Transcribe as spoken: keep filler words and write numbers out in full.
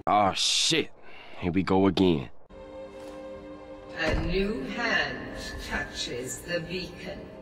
Oh shit. Here we go again. A new hand touches the beacon.